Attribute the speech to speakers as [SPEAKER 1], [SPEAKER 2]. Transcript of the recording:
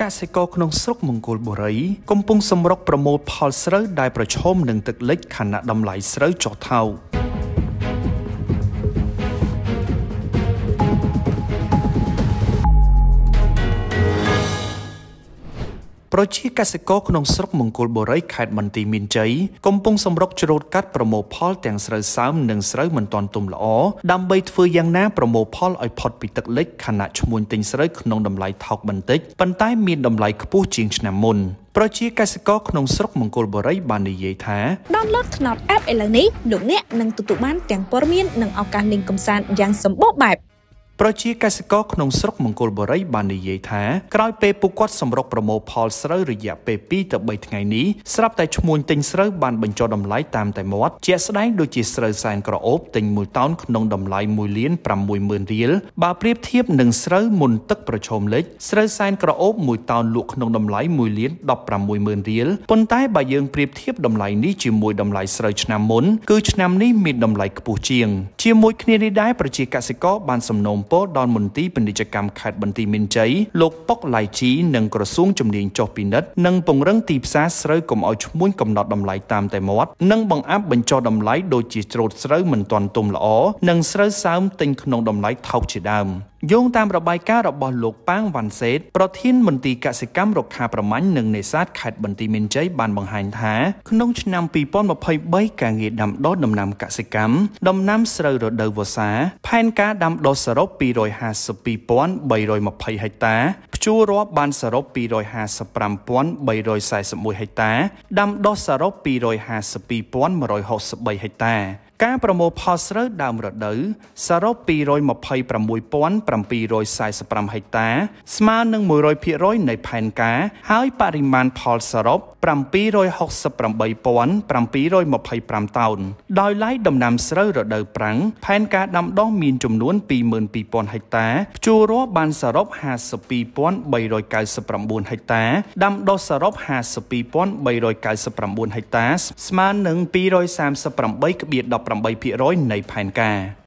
[SPEAKER 1] កសិករក្នុងស្រុកមង្គលបុរីកំពុងសម្រុកប្រមូលផលស្រូវដែលប្រឈមនឹងទឹកលិចខណៈតម្លៃស្រូវចុះថោកប្រជាកសិករក្នុងស្រុកមង្គលបុរីខេត្តបន្ទាយមានជ័យកំពុងសម្រុកច្រូតកាត់ប្រមូលផលទាំងស្រូវសើមនិងស្រូវមិនទាន់ទុំល្អដើម្បីធ្វើយ៉ាងណាប្រមូលផលឲ្យផុតពីទឹកលិចខណៈឈ្មួញទិញស្រូវក្នុងតម្លៃថោកបន្តិចប៉ុន្តែមានតម្លៃខ្ពស់ជាងឆ្នាំមុនប្រជាកសិករក្នុងស្រុកមង្គលបុរីបាននិយាយថា
[SPEAKER 2] Download TNAOT App ឥឡូវនេះលោកអ្នកនឹងទទួលបានទាំងព័ត៌មាននិងឱកាសលេងកម្សាន្តយ៉ាងសម្បូរបែប
[SPEAKER 1] ប្រជាកសិករក្នុងស្រុកមង្គលបុរីបាននិយាយថាក្រោយពេលពួកគាត់សម្រុកប្រមូលផលស្រូវរយៈពេល2ទៅ3ថ្ងៃនេះស្រាប់តែឈ្មួញទិញស្រូវបានបញ្ចុះតម្លៃតាមតែមាត់ជាក់ស្ដែងដូចជាស្រូវសែនក្រអូបទិញ1តោនក្នុងតម្លៃ1,600,000រៀលបើប្រៀបធៀបនឹងស្រូវមុនទឹកប្រឈមលិចស្រូវសែនក្រអូប1តោនលក់ក្នុងតម្លៃ1,16,000រៀលប៉ុន្តែបើយើងប្រៀបធៀបតម្លៃនេះជាមួយតម្លៃស្រូវឆ្នាំមុនគឺឆ្នាំនេះមានតម្លៃខ្ពស់ជាងជាមួយគ្នានេះដែរប្រជាកសិករបានសំណូមពរដល់មន្ទីរពាណិជ្ជកម្មខេត្តបន្ទាយមានជ័យលោកប៉ុកឡៃជីនិងក្រសួងជំនាញចុះពិនិត្យនិងពង្រឹងទីផ្សារស្រូវកុំឲ្យឈ្មួញកំណត់តម្លៃតាមតែមាត់និងបង្អាប់បញ្ចុះតម្លៃដូចជាច្រូតស្រូវមិនទាន់ទុំល្អនិងស្រូវសើមទិញក្នុងតម្លៃថោកជាដើមយោងតាមរបាយការណ៍របស់លោកប៉ាងវ៉ាន់សេតប្រធានមន្ទីរកសិកម្មរុក្ខាប្រមាញ់និងនេសាទខេត្តបន្ទាយមានជ័យបានបង្ហាញថាក្នុងឆ្នាំ2023ការងារដាំដុះដំណាំកសិកម្មដំណាំស្រូវរដូវវស្សាផែនការដាំដុះសរុប252,320 ហិកតាភ្ជួររាប់បានសរុប255,341 ហិកតាដាំដុះសរុប252,163 ហិកតាការប្រមូលផលស្រូវដើមរដូវសរុប226,745 ហិកតាស្មើនឹង 100% នៃផែនការហើយបរិមាណផលសរុប768,725 តោនដោយឡែកដំណាំស្រូវរដូវប្រាំងផែនការដាំដុះមានចំនួន 22,000 ហិកតាភ្ជួររាប់បានសរុប 52,399 ហិកតាដាំដុះសរុប 52,399 ហិកតាស្មើនឹង 238.18% នៃផែនការ